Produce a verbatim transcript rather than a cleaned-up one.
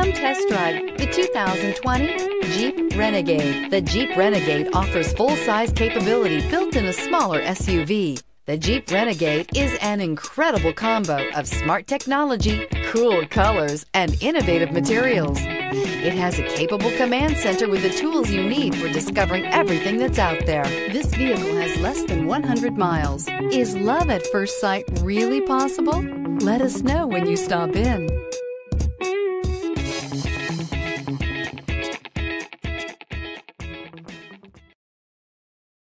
Come test drive the two thousand twenty Jeep Renegade. The Jeep Renegade offers full-size capability built in a smaller S U V. The Jeep Renegade is an incredible combo of smart technology, cool colors, and innovative materials. It has a capable command center with the tools you need for discovering everything that's out there. This vehicle has less than one hundred miles. Is love at first sight really possible? Let us know when you stop in.